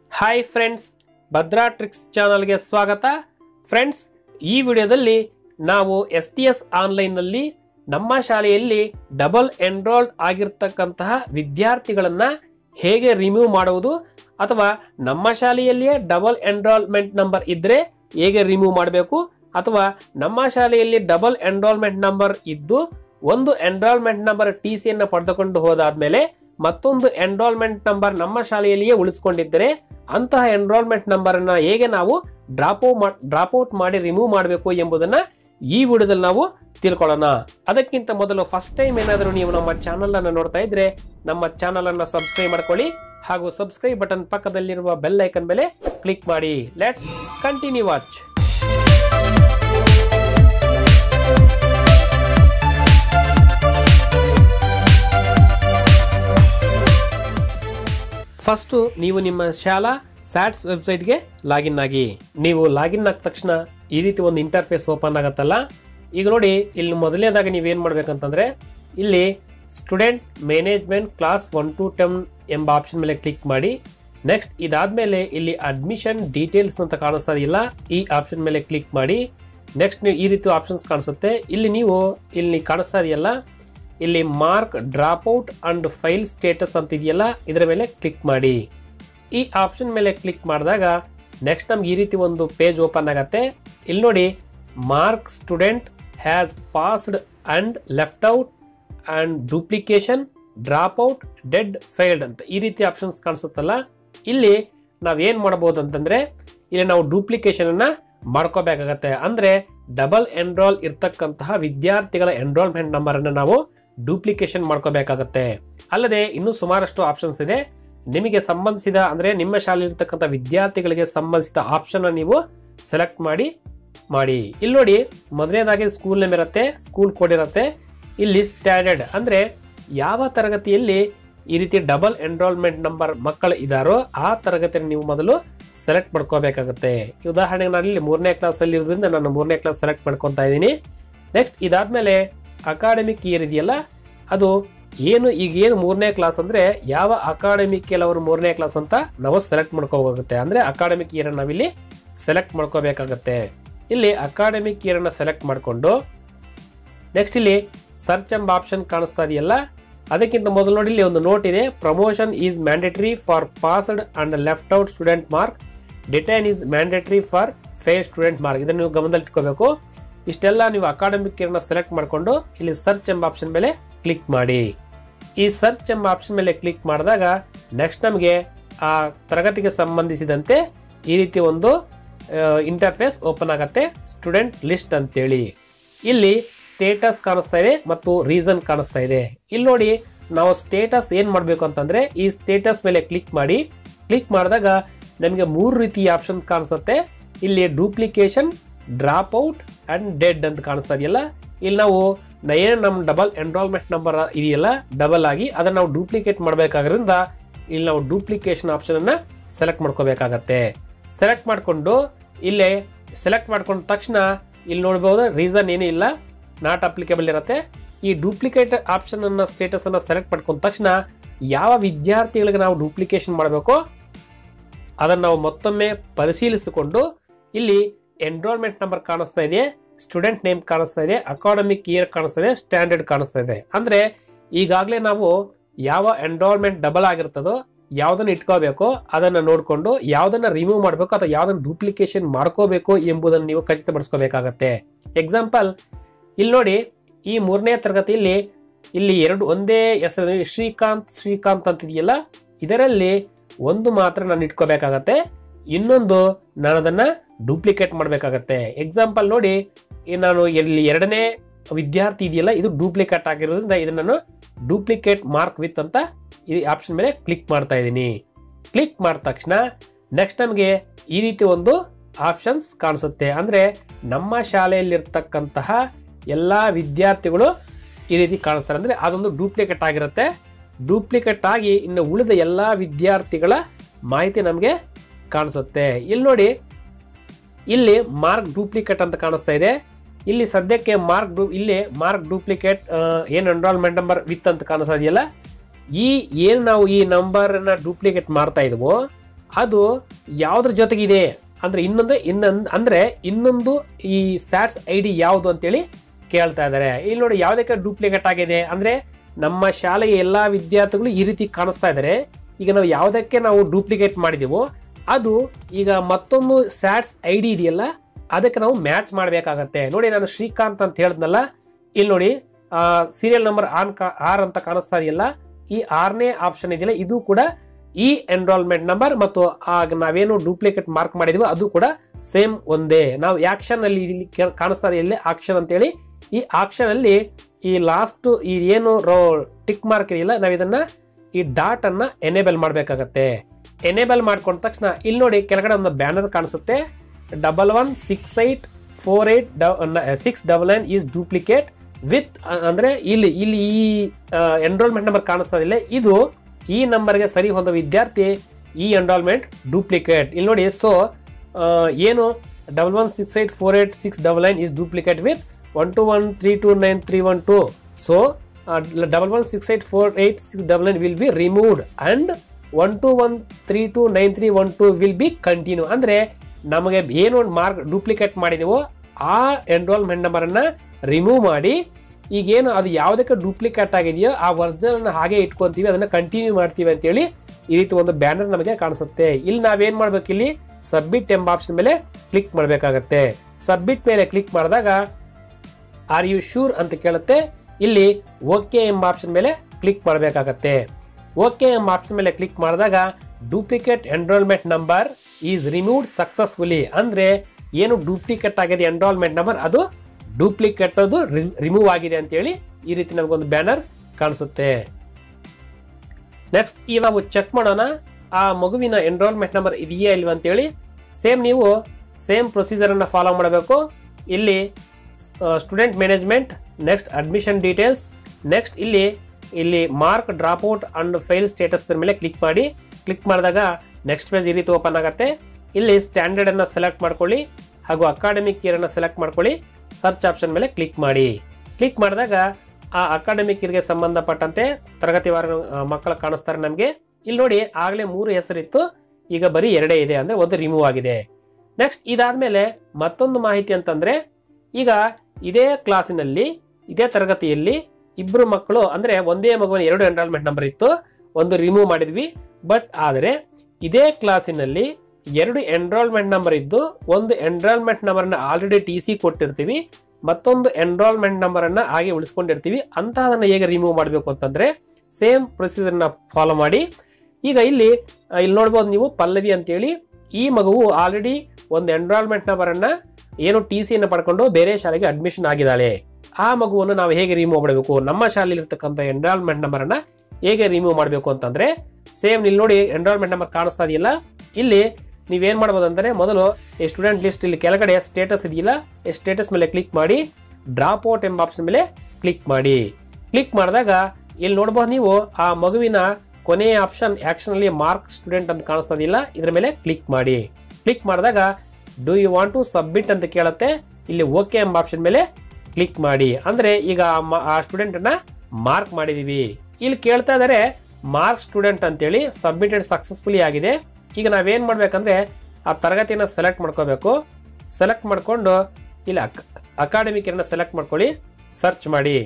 Hi friends, Bhadra tricks ಚಾನಲ್ಗೆ ಸ್ವಾಗತ. Friends, ಈ ವಿಡಿಯೋದಲ್ಲಿ ನಾವು STS ಆನ್ಲೈನ್ನಲ್ಲಿ ನಮ್ಮ ಶಾಲೆಯಲ್ಲಿ ಡಬಲ್ ಎನ್ರೋಲ್ಡ್ ಆಗಿರ್ತಕ್ಕಂತಹ ವಿದ್ಯಾರ್ಥಿಗಳನ್ನು ಹೇಗೆ ರಿಮೂವ್ ಮಾಡುವುದು ಅಥವಾ ನಮ್ಮ ಶಾಲೆಯಲ್ಲಿಯೇ ಡಬಲ್ ಎನ್ರೋಲ್ಮೆಂಟ್ ನಂಬರ್ ಇದ್ದರೆ ಹೇಗೆ ರಿಮೂವ್ ಮಾಡಬೇಕು ಅಥವಾ ನಮ್ಮ ಶಾಲೆಯಲ್ಲಿ ಡಬಲ್ ಎನ್ರೋಲ್ಮೆಂಟ್ ನಂಬರ್ ಇದ್ದು ಒಂದು ಎನ್ರೋಲ್ಮೆಂಟ್ ನಂಬರ್ TCಯನ್ನು ಪಡೆದುಕೊಂಡು ಹೋದಾದ್ಮೇಲೆ ಮತ್ತೊಂದು ಎನ್ರೋಲ್ಮೆಂಟ್ ನಂಬರ್ ನಮ್ಮ ಶಾಲೆಯಲ್ಲಿಯೇ ಉಳಿಸಿಕೊಂಡಿದ್ದರೆ ಅಂತಹ ಎನ್ರೋಲ್ಮೆಂಟ್ ನಂಬರ್ ಅನ್ನು ಹೇಗೆ ನಾವು ಡ್ರಾಪ್ಔಟ್ ಮಾಡಿ ರಿಮೂವ್ ಮಾಡಬೇಕು ಎಂಬುದನ್ನು ಈ ವಿಡಿಯೋದಲ್ಲಿ ನಾವು ತಿಳ್ಕೊಳ್ಳೋಣ. ಅದಕ್ಕಿಂತ ಮೊದಲು ಫಸ್ಟ್ ಟೈಮ್ ಏನಾದರೂ ನೀವು ನಮ್ಮ ಚಾನಲ್ ಅನ್ನು ನೋಡ್ತಾ ಇದ್ರೆ ನಮ್ಮ ಚಾನಲ್ ಅನ್ನು ಸಬ್ಸ್ಕ್ರೈಬ್ ಮಾಡ್ಕೊಳ್ಳಿ ಹಾಗೂ ಸಬ್ಸ್ಕ್ರೈಬ್ ಬಟನ್ ಪಕ್ಕದಲ್ಲಿರುವ ಬೆಲ್ ಐಕನ್ ಮೇಲೆ ಕ್ಲಿಕ್ ಮಾಡಿ. Let's continue watch. ಫಸ್ಟು ನೀವು ನಿಮ್ಮ ಶಾಲಾ ಸ್ಯಾಟ್ಸ್ ವೆಬ್ಸೈಟ್ಗೆ ಲಾಗಿನ್ ಆಗಿ. ನೀವು ಲಾಗಿನ್ ಆದ ತಕ್ಷಣ ಈ ರೀತಿ ಒಂದು ಇಂಟರ್ಫೇಸ್ ಓಪನ್ ಆಗುತ್ತಲ್ಲ. ಈಗ ನೋಡಿ, ಇಲ್ಲಿ ಮೊದಲನೇದಾಗಿ ನೀವೇನು ಮಾಡಬೇಕಂತಂದರೆ ಇಲ್ಲಿ ಸ್ಟೂಡೆಂಟ್ ಮ್ಯಾನೇಜ್ಮೆಂಟ್ ಕ್ಲಾಸ್ 1 to 10 ಎಂಬ ಆಪ್ಷನ್ ಮೇಲೆ ಕ್ಲಿಕ್ ಮಾಡಿ. ನೆಕ್ಸ್ಟ್ ಇದಾದಮೇಲೆ ಇಲ್ಲಿ ಅಡ್ಮಿಷನ್ ಡೀಟೇಲ್ಸ್ ಅಂತ ಕಾಣಿಸ್ತಾ ಇದೆಯಲ್ಲ, ಈ ಆಪ್ಷನ್ ಮೇಲೆ ಕ್ಲಿಕ್ ಮಾಡಿ. ನೆಕ್ಸ್ಟ್ ನೀವು ಈ ರೀತಿ ಆಪ್ಷನ್ಸ್ ಕಾಣಿಸುತ್ತೆ. ಇಲ್ಲಿ ಕಾಣಿಸ್ತಾ ಇದೆಯಲ್ಲ, ಇಲ್ಲಿ mark dropout and file status ಅಂತ ಇದೆಯಲ್ಲ, ಇದರ ಮೇಲೆ ಕ್ಲಿಕ್ ಮಾಡಿ. ಈ ಆಪ್ಷನ್ ಮೇಲೆ ಕ್ಲಿಕ್ ಮಾಡಿದಾಗ ನೆಕ್ಸ್ಟ್ ನಮ್ಗೆ ಈ ರೀತಿ ಒಂದು ಪೇಜ್ ಓಪನ್ ಆಗುತ್ತೆ. ಇಲ್ಲಿ ನೋಡಿ, mark student has passed and left out and duplication dropout dead failed ಅಂತ ಈ ರೀತಿ ಆಪ್ಷನ್ಸ್ ಕಾಣಿಸುತ್ತಲ್ಲ. ಇಲ್ಲಿ ನಾವೇನು ಮಾಡ್ಬೋದು ಅಂತಂದರೆ ಇಲ್ಲಿ ನಾವು ಡೂಪ್ಲಿಕೇಶನ್ ಅನ್ನ ಮಾಡ್ಕೋಬೇಕಾಗತ್ತೆ. ಅಂದರೆ ಡಬಲ್ ಎನ್ರೋಲ್ ಇರ್ತಕ್ಕಂತಹ ವಿದ್ಯಾರ್ಥಿಗಳ ಎನ್ರೋಲ್ಮೆಂಟ್ ನಂಬರ್ ಅನ್ನು ನಾವು ಡೂಪ್ಲಿಕೇಶನ್ ಮಾಡ್ಕೋಬೇಕಾಗತ್ತೆ. ಅಲ್ಲದೆ ಇನ್ನೂ ಸುಮಾರಷ್ಟು ಆಪ್ಷನ್ಸ್ ಇದೆ. ನಿಮಗೆ ಸಂಬಂಧಿಸಿದ ಅಂದರೆ ನಿಮ್ಮ ಶಾಲೆಯಲ್ಲಿ ಇರ್ತಕ್ಕಂಥ ವಿದ್ಯಾರ್ಥಿಗಳಿಗೆ ಸಂಬಂಧಿಸಿದ ಆಪ್ಷನ್ ನೀವು ಸೆಲೆಕ್ಟ್ ಮಾಡಿ. ಇಲ್ಲಿ ನೋಡಿ, ಮೊದಲನೇದಾಗಿ ಸ್ಕೂಲ್ ನೇಮ್ ಇರುತ್ತೆ, ಸ್ಕೂಲ್ ಕೋಡ್ ಇರುತ್ತೆ. ಇಲ್ಲಿ ಸ್ಟ್ಯಾಂಡರ್ಡ್ ಅಂದರೆ ಯಾವ ತರಗತಿಯಲ್ಲಿ ಈ ರೀತಿ ಡಬಲ್ ಎನ್ರೋಲ್ಮೆಂಟ್ ನಂಬರ್ ಮಕ್ಕಳು ಇದ್ದಾರೋ ಆ ತರಗತಿಯನ್ನು ನೀವು ಮೊದಲು ಸೆಲೆಕ್ಟ್ ಮಾಡ್ಕೋಬೇಕಾಗುತ್ತೆ. ಉದಾಹರಣೆಗೆ ನಾನು ಇಲ್ಲಿ 3ನೇ ಕ್ಲಾಸಲ್ಲಿ ಇರೋದ್ರಿಂದ ನಾನು 3ನೇ ಕ್ಲಾಸ್ ಸೆಲೆಕ್ಟ್ ಮಾಡ್ಕೊತಾ ಇದ್ದೀನಿ. ನೆಕ್ಸ್ಟ್ ಇದಾದ್ಮೇಲೆ ಅಕಾಡೆಮಿಕ್ ಇಯರ್ ಇದೆಯಲ್ಲ, ಅದು ಈಗೇನು 3ನೇ ಕ್ಲಾಸ್ ಅಂದರೆ ಯಾವ ಅಕಾಡೆಮಿಕ್ ಇಯರ್ ಅವರು 3ನೇ ಕ್ಲಾಸ್ ಅಂತ ನಾವು ಸೆಲೆಕ್ಟ್ ಮಾಡ್ಕೋಬೇಕಾಗುತ್ತೆ. ಅಂದರೆ ಅಕಾಡೆಮಿಕ್ ಇಯರ್ ನಾವಿಲ್ಲಿ ಸೆಲೆಕ್ಟ್ ಮಾಡ್ಕೋಬೇಕಾಗತ್ತೆ. ಇಲ್ಲಿ ಅಕಾಡೆಮಿಕ್ ಇಯರ್ ಅನ್ನ ಸೆಲೆಕ್ಟ್ ಮಾಡಿಕೊಂಡು ನೆಕ್ಸ್ಟ್ ಇಲ್ಲಿ ಸರ್ಚ್ ಎಂಬ ಆಪ್ಷನ್ ಕಾಣಿಸ್ತಾ ಇದೆಯಲ್ಲ, ಅದಕ್ಕಿಂತ ಮೊದಲು ನೋಡಿ ಇಲ್ಲಿ ಒಂದು ನೋಟ್ ಇದೆ. Promotion is mandatory for passed and left out student mark, detain is mandatory for fail student mark. ಇದನ್ನು ನೀವು ಗಮನದಲ್ಲಿ ಇಟ್ಕೋಬೇಕು. ಇಷ್ಟೆಲ್ಲ ನೀವು ಅಕಾಡೆಮಿಕ್ ಇಯರ್ನ ಸೆಲೆಕ್ಟ್ ಮಾಡಿಕೊಂಡು ಇಲ್ಲಿ ಸರ್ಚ್ ಎಂಬ ಆಪ್ಷನ್ ಮೇಲೆ ಕ್ಲಿಕ್ ಮಾಡಿ. ಈ ಸರ್ಚ್ ಎಂಬ ಆಪ್ಷನ್ ಮೇಲೆ ಕ್ಲಿಕ್ ಮಾಡಿದಾಗ ನೆಕ್ಸ್ಟ್ ನಮಗೆ ಆ ತರಗತಿಗೆ ಸಂಬಂಧಿಸಿದಂತೆ ಈ ರೀತಿ ಒಂದು ಇಂಟರ್ಫೇಸ್ ಓಪನ್ ಆಗುತ್ತೆ, ಸ್ಟೂಡೆಂಟ್ ಲಿಸ್ಟ್ ಅಂತೇಳಿ. ಇಲ್ಲಿ ಸ್ಟೇಟಸ್ ಕಾಣಿಸ್ತಾ ಇದೆ ಮತ್ತು ರೀಸನ್ ಕಾಣಿಸ್ತಾ ಇದೆ. ಇಲ್ಲಿ ನೋಡಿ, ನಾವು ಸ್ಟೇಟಸ್ ಏನು ಮಾಡಬೇಕು ಅಂತಂದರೆ ಈ ಸ್ಟೇಟಸ್ ಮೇಲೆ ಕ್ಲಿಕ್ ಮಾಡಿ. ಕ್ಲಿಕ್ ಮಾಡಿದಾಗ ನಮಗೆ 3 ರೀತಿಯ ಆಪ್ಷನ್ ಕಾಣಿಸುತ್ತೆ. ಇಲ್ಲಿ ಡೂಪ್ಲಿಕೇಶನ್, ಡ್ರಾಪ್ಔಟ್ ಅಂಡ್ ಡೆಡ್ ಅಂತ ಕಾಣಿಸ್ತಾ ಇದೆಯಲ್ಲ, ಇಲ್ಲಿ ನಾವು ಏನು ನಮ್ಮ ಡಬಲ್ ಎನ್ರೋಲ್ಮೆಂಟ್ ನಂಬರ್ ಇದೆಯಲ್ಲ ಡಬಲ್ ಆಗಿ ಅದನ್ನು ನಾವು ಡೂಪ್ಲಿಕೇಟ್ ಮಾಡಬೇಕಾದ್ರಿಂದ ಇಲ್ಲಿ ನಾವು ಡೂಪ್ಲಿಕೇಶನ್ ಆಪ್ಷನ್ ಅನ್ನ ಸೆಲೆಕ್ಟ್ ಮಾಡ್ಕೋಬೇಕಾಗತ್ತೆ. ಸೆಲೆಕ್ಟ್ ಮಾಡಿಕೊಂಡು ಇಲ್ಲೇ ಸೆಲೆಕ್ಟ್ ಮಾಡ್ಕೊಂಡ ತಕ್ಷಣ ಇಲ್ಲಿ ನೋಡ್ಬೋದು ರೀಸನ್ ಏನೂ ಇಲ್ಲ, ನಾಟ್ ಅಪ್ಲಿಕೇಬಲ್ ಇರುತ್ತೆ. ಈ ಡೂಪ್ಲಿಕೇಟ್ ಆಪ್ಷನ್ ಅನ್ನ ಸ್ಟೇಟಸ್ ಅನ್ನ ಸೆಲೆಕ್ಟ್ ಮಾಡ್ಕೊಂಡ ತಕ್ಷಣ ಯಾವ ವಿದ್ಯಾರ್ಥಿಗಳಿಗೆ ನಾವು ಡೂಪ್ಲಿಕೇಶನ್ ಮಾಡಬೇಕೋ ಅದನ್ನು ನಾವು ಮತ್ತೊಮ್ಮೆ ಪರಿಶೀಲಿಸಿಕೊಂಡು ಇಲ್ಲಿ ಎನ್ರೋಲ್ಮೆಂಟ್ ನಂಬರ್ ಕಾಣಿಸ್ತಾ ಇದೆ, ಸ್ಟೂಡೆಂಟ್ ನೇಮ್ ಕಾಣಿಸ್ತಾ ಇದೆ, ಅಕಾಡೆಮಿಕ್ ಇಯರ್ ಕಾಣಿಸ್ತಾ ಇದೆ, ಸ್ಟ್ಯಾಂಡರ್ಡ್ ಕಾಣಿಸ್ತಾ ಇದೆ. ಅಂದರೆ ಈಗಾಗಲೇ ನಾವು ಯಾವ ಎನ್ರೋಲ್ಮೆಂಟ್ ಡಬಲ್ ಆಗಿರ್ತದೋ ಯಾವುದನ್ನು ಇಟ್ಕೋಬೇಕು ಅದನ್ನು ನೋಡಿಕೊಂಡು ಯಾವುದನ್ನು ರಿಮೂವ್ ಮಾಡಬೇಕು ಅಥವಾ ಯಾವುದನ್ನು ಡೂಪ್ಲಿಕೇಶನ್ ಮಾಡ್ಕೋಬೇಕು ಎಂಬುದನ್ನು ನೀವು ಖಚಿತಪಡಿಸ್ಕೋಬೇಕಾಗತ್ತೆ. ಎಕ್ಸಾಂಪಲ್ ಇಲ್ಲಿ ನೋಡಿ, ಈ 3ನೇ ತರಗತಿಯಲ್ಲಿ ಇಲ್ಲಿ ಒಂದೇ ಹೆಸರು ಶ್ರೀಕಾಂತ್ ಅಂತಿದೆಯಲ್ಲ, ಇದರಲ್ಲಿ ಒಂದು ಮಾತ್ರ ನಾನು ಇಟ್ಕೋಬೇಕಾಗತ್ತೆ, ಇನ್ನೊಂದು ನಾನು ಅದನ್ನು ಡೂಪ್ಲಿಕೇಟ್ ಮಾಡಬೇಕಾಗತ್ತೆ. ಎಕ್ಸಾಂಪಲ್ ನೋಡಿ, ನಾನು ಇಲ್ಲಿ 2ನೇ ವಿದ್ಯಾರ್ಥಿ ಇದೆಯಲ್ಲ, ಇದು ಡೂಪ್ಲಿಕೇಟ್ ಆಗಿರೋದ್ರಿಂದ ಇದನ್ನು ನಾನು ಡೂಪ್ಲಿಕೇಟ್ ಮಾರ್ಕ್ ವಿತ್ ಅಂತ ಈ ಆಪ್ಷನ್ ಮೇಲೆ ಕ್ಲಿಕ್ ಮಾಡ್ತಾ ಇದ್ದೀನಿ. ಕ್ಲಿಕ್ ಮಾಡಿದ ತಕ್ಷಣ ನೆಕ್ಸ್ಟ್ ನಮಗೆ ಈ ರೀತಿ ಒಂದು ಆಪ್ಷನ್ಸ್ ಕಾಣಿಸುತ್ತೆ. ಅಂದರೆ ನಮ್ಮ ಶಾಲೆಯಲ್ಲಿರ್ತಕ್ಕಂತಹ ಎಲ್ಲ ವಿದ್ಯಾರ್ಥಿಗಳು ಈ ರೀತಿ ಕಾಣಿಸ್ತಾರೆ. ಅಂದರೆ ಅದೊಂದು ಡೂಪ್ಲಿಕೇಟ್ ಆಗಿರುತ್ತೆ. ಡೂಪ್ಲಿಕೇಟ್ ಆಗಿ ಇನ್ನು ಉಳಿದ ಎಲ್ಲ ವಿದ್ಯಾರ್ಥಿಗಳ ಮಾಹಿತಿ ನಮಗೆ ಕಾಣಿಸುತ್ತೆ. ಇಲ್ಲಿ ನೋಡಿ, ಇಲ್ಲಿ ಮಾರ್ಕ್ ಡೂಪ್ಲಿಕೇಟ್ ಅಂತ ಕಾಣಿಸ್ತಾ ಇದೆ. ಇಲ್ಲಿ ಸದ್ಯಕ್ಕೆ ಮಾರ್ಕ್ ಡೂಪ್ಲಿಕೇಟ್ ಏನು ಎನ್ರೋಲ್ಮೆಂಟ್ ನಂಬರ್ ವಿತ್ ಅಂತ ಕಾಣಿಸ್ತಾ ಇದೆಯಲ್ಲ, ಏನು ನಾವು ಈ ನಂಬರನ್ನು ಡೂಪ್ಲಿಕೇಟ್ ಮಾಡ್ತಾ ಇದ್ವೋ ಅದು ಯಾವುದ್ರ ಜೊತೆಗಿದೆ ಅಂದ್ರೆ ಇನ್ನೊಂದು ಈ ಸ್ಯಾಟ್ಸ್ ID ಯಾವುದು ಅಂತೇಳಿ ಕೇಳ್ತಾ ಇದ್ದಾರೆ. ಇಲ್ಲಿ ನೋಡಿ ಯಾವುದಕ್ಕೆ ಡೂಪ್ಲಿಕೇಟ್ ಆಗಿದೆ ಅಂದ್ರೆ ನಮ್ಮ ಶಾಲೆಯ ಎಲ್ಲಾ ವಿದ್ಯಾರ್ಥಿಗಳು ಈ ರೀತಿ ಕಾಣಿಸ್ತಾ ಇದ್ದಾರೆ. ಈಗ ನಾವು ಯಾವುದಕ್ಕೆ ನಾವು ಡೂಪ್ಲಿಕೇಟ್ ಮಾಡಿದೀವೋ ಅದು ಈಗ ಮತ್ತೊಂದು ಸ್ಯಾಟ್ಸ್ ID ಇದೆಯಲ್ಲ ಅದಕ್ಕೆ ನಾವು ಮ್ಯಾಚ್ ಮಾಡಬೇಕಾಗತ್ತೆ. ನೋಡಿ ನಾನು ಶ್ರೀಕಾಂತ್ ಅಂತ ಹೇಳಿದ್ನಲ್ಲ, ಇಲ್ಲಿ ನೋಡಿ ಸೀರಿಯಲ್ ನಂಬರ್ 6 ಅಂತ ಕಾಣಿಸ್ತಾ ಇದೆಯಲ್ಲ, ಈ 6ನೇ ಆಪ್ಷನ್ ಇದೆಯಲ್ಲ ಇದು ಕೂಡ ಈ ಎನ್ರೋಲ್ಮೆಂಟ್ ನಂಬರ್ ಮತ್ತು ನಾವೇನು ಡೂಪ್ಲಿಕೇಟ್ ಮಾರ್ಕ್ ಮಾಡಿದ್ವಿ ಅದು ಕೂಡ ಸೇಮ್ ಒಂದೇ. ನಾವು ಆಕ್ಷನ್ ಅಲ್ಲಿ ಇಲ್ಲಿ ಕಾಣಿಸ್ತಾ ಇದೆ ಇಲ್ಲಿ ಆಕ್ಷನ್ ಅಂತೇಳಿ, ಈ ಆಕ್ಷನ್ ಅಲ್ಲಿ ಈ ಲಾಸ್ಟ್ ಈ ಏನು ಟಿಕ್ ಮಾರ್ಕ್ ಇದೆಯಲ್ಲ ನಾವು ಇದನ್ನ ಈ ಡಾಟ್ ಅನ್ನ ಎನೇಬಲ್ ಮಾಡಬೇಕಾಗತ್ತೆ. ಎನೇಬಲ್ ಮಾಡ್ಕೊಂಡ ತಕ್ಷಣ ಇಲ್ಲಿ ನೋಡಿ ಕೆಳಗಡೆ ಒಂದು ಬ್ಯಾನರ್ ಕಾಣಿಸುತ್ತೆ, 11684869 ಈಸ್ ಡೂಪ್ಲಿಕೇಟ್ ವಿತ್ ಅಂದ್ರೆ ಇಲ್ಲಿ ಈ ಎನ್ರೋಲ್ಮೆಂಟ್ ನಂಬರ್ ಕಾಣಿಸ್ತಾ ಇಲ್ಲ, ಇದು ಈ ನಂಬರ್ಗೆ ಸರಿ ಹೊಂದೋ ವಿದ್ಯಾರ್ಥಿ ಈ ಎನ್ರೋಲ್ಮೆಂಟ್ ಡೂಪ್ಲಿಕೇಟ್. ಇಲ್ಲಿ ನೋಡಿ ಸೊ ಏನು 11684869 is duplicate with 121329 so 11684869 will be removed and 121329 will be continue. ಅಂದ್ರೆ ನಮಗೆ ಏನು ಮಾರ್ಕ್ ಡೂಪ್ಲಿಕೇಟ್ ಮಾಡಿದೆವೋ ಆ ಎನ್ರೋಲ್ಮೆಂಟ್ ನಂಬರ್ ಅನ್ನ ರಿಮೂವ್ ಮಾಡಿ ಈಗೇನು ಅದು ಯಾವುದಕ್ಕೆ ಡೂಪ್ಲಿಕೇಟ್ ಆಗಿದೆಯೋ ಆ ವರ್ಜನ್ ಅನ್ನ ಹಾಗೆ ಇಟ್ಕೊಂತೀವಿ, ಅದನ್ನ ಕಂಟಿನ್ಯೂ ಮಾಡ್ತೀವಿ ಅಂತೇಳಿ ಈ ರೀತಿ ಒಂದು ಬ್ಯಾನರ್ ನಮಗೆ ಕಾಣಿಸುತ್ತೆ. ಇಲ್ಲಿ ನಾವೇನ್ ಮಾಡ್ಬೇಕು, ಇಲ್ಲಿ ಸಬ್ಮಿಟ್ ಎಂಬ ಆಪ್ಷನ್ ಮೇಲೆ ಕ್ಲಿಕ್ ಮಾಡಬೇಕಾಗತ್ತೆ. ಸಬ್ಮಿಟ್ ಮೇಲೆ ಕ್ಲಿಕ್ ಮಾಡಿದಾಗ ಆರ್ ಯು ಶೂರ್ ಅಂತ ಕೇಳುತ್ತೆ. ಇಲ್ಲಿ ಓಕೆ ಎಂಬ ಆಪ್ಷನ್ ಮೇಲೆ ಕ್ಲಿಕ್ ಮಾಡಬೇಕಾಗತ್ತೆ. ಓಕೆ ಎಂಬ ಆಪ್ಷನ್ ಮೇಲೆ ಕ್ಲಿಕ್ ಮಾಡಿದಾಗ duplicate enrollment number is removed successfully, ಅಂದ್ರೆ ಏನು ಡೂಪ್ಲಿಕೇಟ್ ಆಗಿದೆ ಎನ್ರೋಲ್ಮೆಂಟ್ ನಂಬರ್ ಅದು ಡೂಪ್ಲಿಕೇಟ್ ಅದು ರಿಮೂವ್ ಆಗಿದೆ ಅಂತೇಳಿ ಈ ರೀತಿ ನಮಗೊಂದು ಬ್ಯಾನರ್ ಕಾಣಿಸುತ್ತೆ. ನೆಕ್ಸ್ಟ್ ಈ ನಾವು ಚೆಕ್ ಮಾಡೋಣ ಆ ಮಗುವಿನ ಎನ್ರೋಲ್ಮೆಂಟ್ ನಂಬರ್ ಇದೆಯಾ ಇಲ್ವಾ ಅಂತೇಳಿ. ನೀವು ಸೇಮ್ ಪ್ರೊಸೀಜರ್ ಅನ್ನ ಫಾಲೋ ಮಾಡಬೇಕು. ಇಲ್ಲಿ student management, next admission details, next ಇಲ್ಲಿ mark dropout and file status ಮೇಲೆ ಕ್ಲಿಕ್ ಮಾಡಿ. ಕ್ಲಿಕ್ ಮಾಡಿದಾಗ ನೆಕ್ಸ್ಟ್ ಪೇಜ್ ಈ ರೀತಿ ಓಪನ್ ಆಗುತ್ತೆ. ಇಲ್ಲಿ ಸ್ಟ್ಯಾಂಡರ್ಡ್ ಅನ್ನ ಸೆಲೆಕ್ಟ್ ಮಾಡ್ಕೊಳ್ಳಿ ಹಾಗೂ ಅಕಾಡೆಮಿಕ್ ಇಯರ್ ಅನ್ನ ಸೆಲೆಕ್ಟ್ ಮಾಡ್ಕೊಳ್ಳಿ. ಸರ್ಚ್ ಆಪ್ಷನ್ ಮೇಲೆ ಕ್ಲಿಕ್ ಮಾಡಿ. ಕ್ಲಿಕ್ ಮಾಡಿದಾಗ ಆ ಅಕಾಡೆಮಿಕ್ ಇಯರ್ಗೆ ಸಂಬಂಧಪಟ್ಟಂತೆ ತರಗತಿವಾರ ಮಕ್ಕಳು ಕಾಣಿಸ್ತಾರೆ ನಮಗೆ. ಇಲ್ಲಿ ನೋಡಿ ಆಗಲೇ 3 ಹೆಸರಿತ್ತು, ಈಗ ಬರೀ 2 ಇದೆ, ಅಂದ್ರೆ ಒಂದು ರಿಮೂವ್ ಆಗಿದೆ. ನೆಕ್ಸ್ಟ್ ಇದಾದ್ಮೇಲೆ ಮತ್ತೊಂದು ಮಾಹಿತಿ ಅಂತಂದ್ರೆ ಈಗ ಇದೇ ಕ್ಲಾಸಿನಲ್ಲಿ ಇದೇ ತರಗತಿಯಲ್ಲಿ ಇಬ್ರು ಮಕ್ಕಳು ಅಂದ್ರೆ ಒಂದೇ ಮಗುವಿನ 2 ಎನ್ರೋಲ್ಮೆಂಟ್ ನಂಬರ್ ಇತ್ತು, ಒಂದು ರಿಮೂವ್ ಮಾಡಿದ್ವಿ. ಬಟ್ ಆದರೆ ಇದೇ ಕ್ಲಾಸಿನಲ್ಲಿ 2 ಎನ್ರೋಲ್ಮೆಂಟ್ ನಂಬರ್ ಇದ್ದು ಒಂದು ಎನ್ರೋಲ್ಮೆಂಟ್ ನಂಬರ್ ನ ಆಲ್ರೆಡಿ TC ಕೊಟ್ಟಿರ್ತೀವಿ, ಮತ್ತೊಂದು ಎನ್ರೋಲ್ಮೆಂಟ್ ನಂಬರ್ ಅನ್ನ ಹಾಗೆ ಉಳಿಸ್ಕೊಂಡಿರ್ತೀವಿ. ಅಂತಹದನ್ನ ಹೇಗೆ ರಿಮೂವ್ ಮಾಡಬೇಕು ಅಂತಂದ್ರೆ ಸೇಮ್ ಪ್ರೊಸೀಜರ್ ನ ಫಾಲೋ ಮಾಡಿ. ಈಗ ಇಲ್ಲಿ ನೋಡ್ಬೋದು ನೀವು ಪಲ್ಲವಿ ಅಂತೇಳಿ, ಈ ಮಗುವು ಆಲ್ರೆಡಿ ಒಂದು ಎನ್ರೋಲ್ಮೆಂಟ್ ನಂಬರ್ ಅನ್ನ ಏನು TC ಅನ್ನ ಪಡ್ಕೊಂಡು ಬೇರೆ ಶಾಲೆಗೆ ಅಡ್ಮಿಷನ್ ಆಗಿದ್ದಾಳೆ. ಆ ಮಗುವನ್ನು ನಾವು ಹೇಗೆ ರಿಮೂವ್ ಮಾಡಬೇಕು, ನಮ್ಮ ಶಾಲೆಯಲ್ಲಿ ಇರ್ತಕ್ಕಂಥ ಎನ್ರೋಲ್ಮೆಂಟ್ ನಂಬರ್ ಅನ್ನ ಹೇಗೆ ರಿಮೂವ್ ಮಾಡಬೇಕು ಅಂತಂದ್ರೆ ಸೇಮ್ ಇಲ್ಲಿ ನೋಡಿ ಎನ್ರೋಲ್ಮೆಂಟ್ ನಂಬರ್ ಕಾಣಿಸ್ತಾ ಇದೆಯಲ್ಲ, ಇಲ್ಲಿ ನೀವೇನ್ ಮಾಡ್ಬೋದು ಅಂದ್ರೆ ಮೊದಲು ಈ ಸ್ಟೂಡೆಂಟ್ ಲಿಸ್ಟ್ ಇಲ್ಲಿ ಕೆಳಗಡೆ ಸ್ಟೇಟಸ್ ಇದೆಯಲ್ಲ, ಈ ಸ್ಟೇಟಸ್ ಮೇಲೆ ಕ್ಲಿಕ್ ಮಾಡಿ ಡ್ರಾಪ್ ಔಟ್ ಎಂಬ ಆಪ್ಷನ್ ಮೇಲೆ ಕ್ಲಿಕ್ ಮಾಡಿ. ಕ್ಲಿಕ್ ಮಾಡಿದಾಗ ಇಲ್ಲಿ ನೋಡ್ಬೋದು ನೀವು ಆ ಮಗುವಿನ ಕೊನೆಯ ಆಕ್ಷನ್ ಅಲ್ಲಿ ಮಾರ್ಕ್ ಸ್ಟೂಡೆಂಟ್ ಅಂತ ಕಾಣಿಸ್ತಾ ಇದೆಯಲ್ಲ, ಇದ್ರ ಮೇಲೆ ಕ್ಲಿಕ್ ಮಾಡಿ. ಕ್ಲಿಕ್ ಮಾಡಿದಾಗ do you want to submit ಅಂತ ಕೇಳುತ್ತೆ. ಇಲ್ಲಿ ಓಕೆ ಎಂಬ ಆಪ್ಷನ್ ಮೇಲೆ ಕ್ಲಿಕ್ ಮಾಡಿ. ಅಂದ್ರೆ ಈಗ ಆ ಸ್ಟೂಡೆಂಟ್ ಅನ್ನ ಮಾರ್ಕ್ ಮಾಡಿದೀವಿ. ಇಲ್ಲಿ ಕೇಳ್ತಾ ಇದಾರೆ ಮಾರ್ಕ್ ಸ್ಟೂಡೆಂಟ್ ಅಂತೇಳಿ, ಸಬ್ಮಿಟೆಡ್ ಸಕ್ಸಸ್ಫುಲಿ ಆಗಿದೆ. ಈಗ ನಾವೇನ್ ಮಾಡ್ಬೇಕಂದ್ರೆ ಆ ತರಗತಿಯನ್ನ ಸೆಲೆಕ್ಟ್ ಮಾಡ್ಕೋಬೇಕು. ಸೆಲೆಕ್ಟ್ ಮಾಡ್ಕೊಂಡು ಇಲ್ಲಿ ಅಕಾಡೆಮಿಕ್ ಅನ್ನ ಸೆಲೆಕ್ಟ್ ಮಾಡ್ಕೊಳ್ಳಿ, ಸರ್ಚ್ ಮಾಡಿ.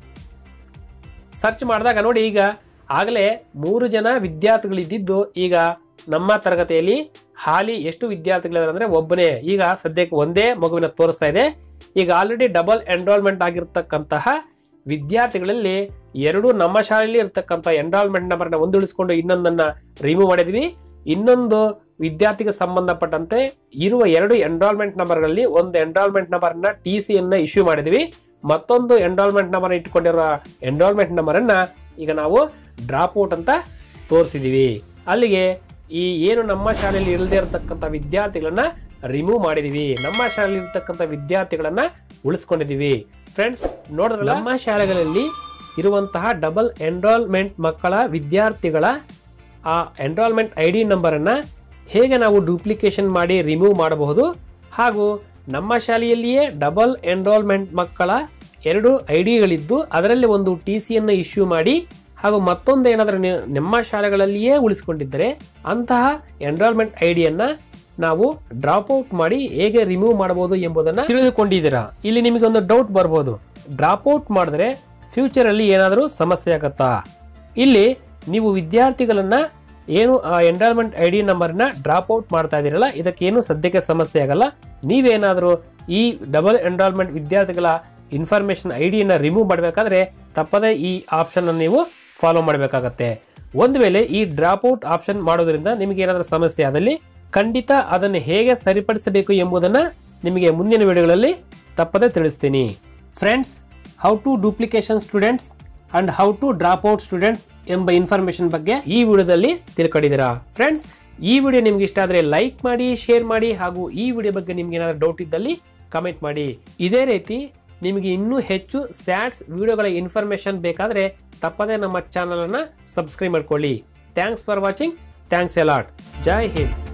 ಸರ್ಚ್ ಮಾಡಿದಾಗ ನೋಡಿ ಈಗ ಆಗಲೇ 3 ಜನ ವಿದ್ಯಾರ್ಥಿಗಳಿದ್ದು ಈಗ ನಮ್ಮ ತರಗತಿಯಲ್ಲಿ ಹಾಲಿ ಎಷ್ಟು ವಿದ್ಯಾರ್ಥಿಗಳಿದ್ದಾರೆ ಅಂದ್ರೆ ಒಬ್ಬನೇ, ಈಗ ಸದ್ಯಕ್ಕೆ ಒಂದೇ ಮಗುವಿನ ತೋರಿಸ್ತಾ ಇದೆ. ಈಗ ಆಲ್ರೆಡಿ ಡಬಲ್ ಎನ್ರೋಲ್ಮೆಂಟ್ ಆಗಿರ್ತಕ್ಕಂತಹ ವಿದ್ಯಾರ್ಥಿಗಳಲ್ಲಿ 2 ನಮ್ಮ ಶಾಲೆಯಲ್ಲಿ ಇರ್ತಕ್ಕಂಥ ಎನ್ರೋಲ್ಮೆಂಟ್ ನಂಬರ್ನ ಒಂದು ಉಳಿಸ್ಕೊಂಡು ಇನ್ನೊಂದನ್ನ ರಿಮೂವ್ ಮಾಡಿದ್ವಿ. ಇನ್ನೊಂದು ವಿದ್ಯಾರ್ಥಿಗೆ ಸಂಬಂಧಪಟ್ಟಂತೆ ಇರುವ 2 ಎನ್ರೋಲ್ಮೆಂಟ್ ನಂಬರ್ಗಳಲ್ಲಿ ಒಂದು ಎನ್ರೋಲ್ಮೆಂಟ್ ನಂಬರ್ನ TC ಅನ್ನ ಇಶ್ಯೂ ಮಾಡಿದ್ವಿ, ಮತ್ತೊಂದು ಎನ್ರೋಲ್ಮೆಂಟ್ ನಂಬರ್ ಇಟ್ಕೊಂಡಿರುವ ಎನ್ರೋಲ್ಮೆಂಟ್ ನಂಬರ್ ಅನ್ನ ಈಗ ನಾವು ಡ್ರಾಪ್ ಔಟ್ ಅಂತ ತೋರಿಸಿದೀವಿ. ಅಲ್ಲಿಗೆ ಈ ಏನು ನಮ್ಮ ಶಾಲೆಯಲ್ಲಿ ಇಲ್ಲದೆ ಇರತಕ್ಕಂಥ ವಿದ್ಯಾರ್ಥಿಗಳನ್ನ ರಿಮೂವ್ ಮಾಡಿದೀವಿ, ನಮ್ಮ ಶಾಲೆಯಲ್ಲಿ ಇರ್ತಕ್ಕಂಥ ವಿದ್ಯಾರ್ಥಿಗಳನ್ನ ಉಳಿಸ್ಕೊಂಡಿದೀವಿ. ಫ್ರೆಂಡ್ಸ್ ನೋಡಿದ್ರೆ ನಮ್ಮ ಶಾಲೆಗಳಲ್ಲಿ ಇರುವಂತಹ ಡಬಲ್ ಎನ್ರೋಲ್ಮೆಂಟ್ ಮಕ್ಕಳ ವಿದ್ಯಾರ್ಥಿಗಳ ಆ ಎನ್ರೋಲ್ಮೆಂಟ್ ID ನಂಬರ್ ಅನ್ನ ಹೇಗೆ ನಾವು ಡೂಪ್ಲಿಕೇಶನ್ ಮಾಡಿ ರಿಮೂವ್ ಮಾಡಬಹುದು, ಹಾಗೂ ನಮ್ಮ ಶಾಲೆಯಲ್ಲಿಯೇ ಡಬಲ್ ಎನ್ರೋಲ್ಮೆಂಟ್ ಮಕ್ಕಳ 2 IDಗಳಿದ್ದು ಅದರಲ್ಲಿ ಒಂದು TC ಅನ್ನು ಇಶ್ಯೂ ಮಾಡಿ ಹಾಗೂ ಮತ್ತೊಂದು ಏನಾದರೂ ನಿಮ್ಮ ಶಾಲೆಗಳಲ್ಲಿಯೇ ಉಳಿಸಿಕೊಂಡಿದ್ದರೆ ಅಂತಹ ಎನ್ರೋಲ್ಮೆಂಟ್ ಐಡಿಯನ್ನ ನಾವು ಡ್ರಾಪ್ ಔಟ್ ಮಾಡಿ ಹೇಗೆ ರಿಮೂವ್ ಮಾಡಬಹುದು ಎಂಬುದನ್ನು ತಿಳಿದುಕೊಂಡಿದ್ದೀರಾ. ಇಲ್ಲಿ ನಿಮಗೆ ಒಂದು ಡೌಟ್ ಬರ್ಬೋದು, ಡ್ರಾಪ್ ಔಟ್ ಮಾಡಿದ್ರೆ ಫ್ಯೂಚರ್ ಅಲ್ಲಿ ಏನಾದರೂ ಸಮಸ್ಯೆ ಆಗತ್ತಾ? ಇಲ್ಲಿ ನೀವು ವಿದ್ಯಾರ್ಥಿಗಳನ್ನ ಏನು ಆ ಎನ್ರೋಲ್ಮೆಂಟ್ ಐಡಿ ನಂಬರ್ನ ಡ್ರಾಪ್ ಔಟ್ ಮಾಡ್ತಾ ಇದ್ದೀರಲ್ಲ, ಇದಕ್ಕೇನು ಸದ್ಯಕ್ಕೆ ಸಮಸ್ಯೆ ಆಗಲ್ಲ. ನೀವೇನಾದರೂ ಈ ಡಬಲ್ ಎನ್ರೋಲ್ಮೆಂಟ್ ವಿದ್ಯಾರ್ಥಿಗಳ ಇನ್ಫಾರ್ಮೇಶನ್ ಐಡಿಯನ್ನು ರಿಮೂವ್ ಮಾಡಬೇಕಾದ್ರೆ ತಪ್ಪದೇ ಈ ಆಪ್ಷನ್ ಅನ್ನು ನೀವು ಫಾಲೋ ಮಾಡಬೇಕಾಗತ್ತೆ. ಒಂದು ವೇಳೆ ಈ ಡ್ರಾಪ್ ಔಟ್ ಆಪ್ಷನ್ ಮಾಡೋದ್ರಿಂದ ನಿಮಗೆ ಏನಾದರೂ ಸಮಸ್ಯೆ ಆದಲ್ಲಿ ಖಂಡಿತ ಅದನ್ನು ಹೇಗೆ ಸರಿಪಡಿಸಬೇಕು ಎಂಬುದನ್ನು ನಿಮಗೆ ಮುಂದಿನ ವಿಡಿಯೋಗಳಲ್ಲಿ ತಪ್ಪದೇ ತಿಳಿಸ್ತೀನಿ. Friends, how to duplication students and how to drop out students ಎಂಬ ಇನ್ಫಾರ್ಮೇಶನ್ ಬಗ್ಗೆ ಈ ವಿಡಿಯೋದಲ್ಲಿ ತಿಳ್ಕೊಂಡಿದ್ದೀರಾ. ಫ್ರೆಂಡ್ಸ್, ಈ ವಿಡಿಯೋ ನಿಮ್ಗೆ ಇಷ್ಟ ಆದರೆ ಲೈಕ್ ಮಾಡಿ, ಶೇರ್ ಮಾಡಿ, ಹಾಗೂ ಈ ವಿಡಿಯೋ ಬಗ್ಗೆ ನಿಮ್ಗೆ ಏನಾದರೂ ಡೌಟ್ ಇದ್ದಲ್ಲಿ ಕಮೆಂಟ್ ಮಾಡಿ. ಇದೇ ರೀತಿ ನಿಮಗೆ ಇನ್ನೂ ಹೆಚ್ಚು ಸ್ಯಾಟ್ಸ್ ವಿಡಿಯೋಗಳ ಇನ್ಫಾರ್ಮೇಶನ್ ಬೇಕಾದರೆ ತಪ್ಪದೇ ನಮ್ಮ ಚಾನಲ್ ಅನ್ನು ಸಬ್ಸ್ಕ್ರೈಬ್ ಮಾಡ್ಕೊಳ್ಳಿ. Thanks for watching. Thanks a lot. Jai Hind.